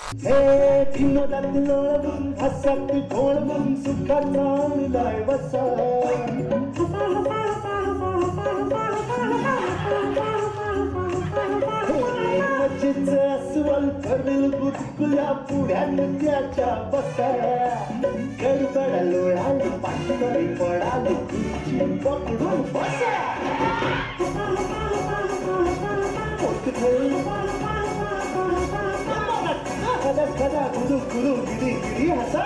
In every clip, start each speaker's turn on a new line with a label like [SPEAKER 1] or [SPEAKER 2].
[SPEAKER 1] हे विनोदात लोळवून हसत घोळवून सुखाचा आणलाय वसा मजेच अस्वल भरल गुदगुल्या पुढ्यात त्याच्या बसा गडबड लोळाला पाठकरी पडाल खुर्ची पकडून बसा खदा गुरु गुरु गिरी गिरी हसा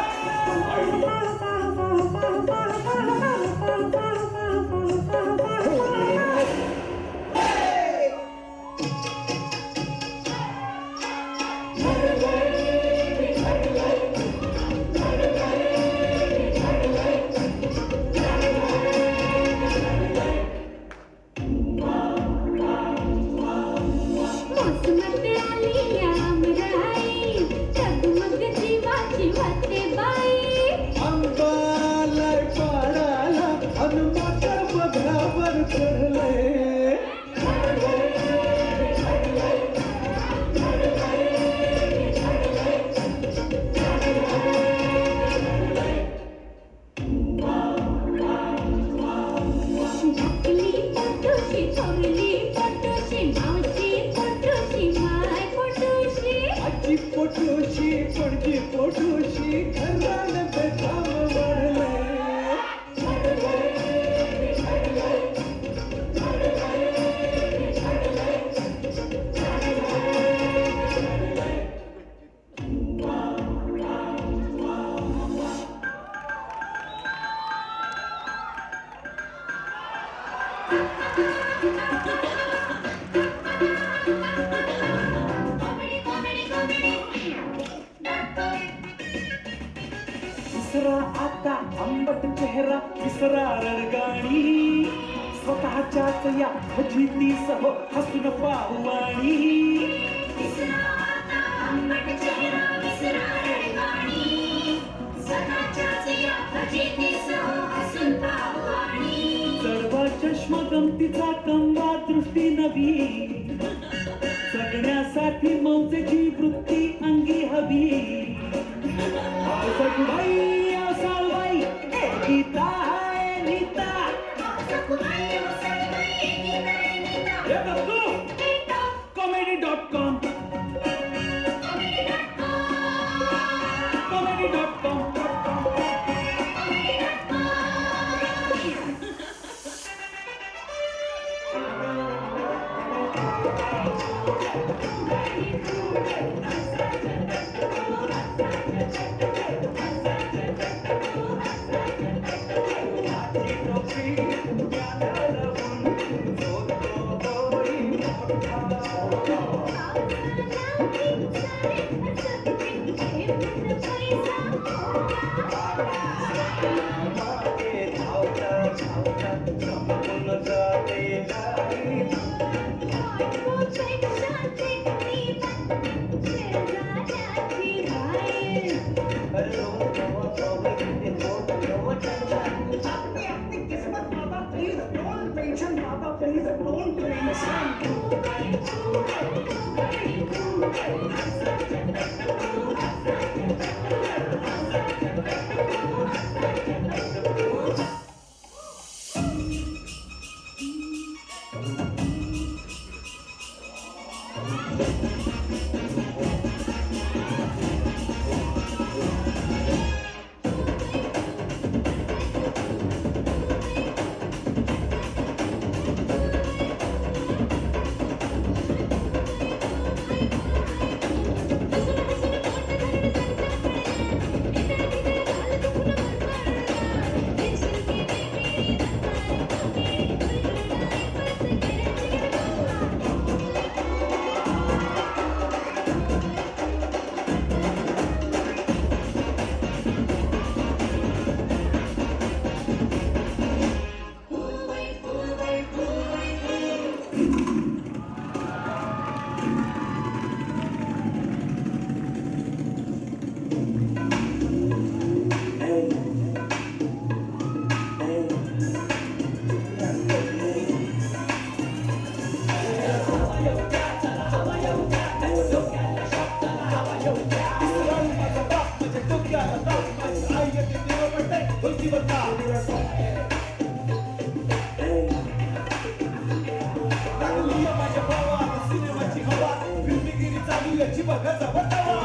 [SPEAKER 1] चालू याची बघा जवळ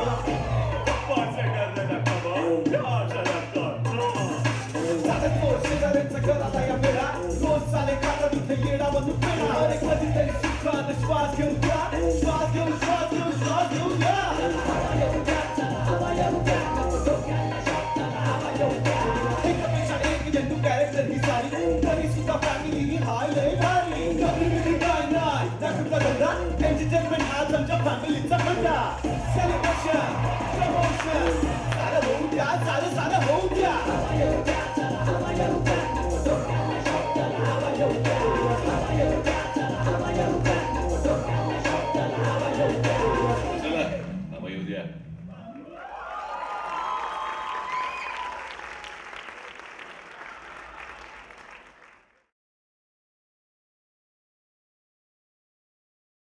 [SPEAKER 1] शेजाऱ्यांचा घराला या वेळा रोज चाले खातात इथे येडा बनून पेडा अरे कधीतरी सुखात श्वास घेऊन द्या श्वास घेऊन श्वास घेऊन श्वास घेऊन द्या एकापेक्षा एक जंतू कॅरेक्टर ही सारी तरी सुद्धा फॅमिली ही हाय लय भारी कम्युनिटी काय नाही ना कुठला धंदा एंटरटेनमेंट हा तुमच्या फॅमिलीचा खंडा सेलिब्रेशन प्रमोशन सारं होऊ द्या सारं सारं हो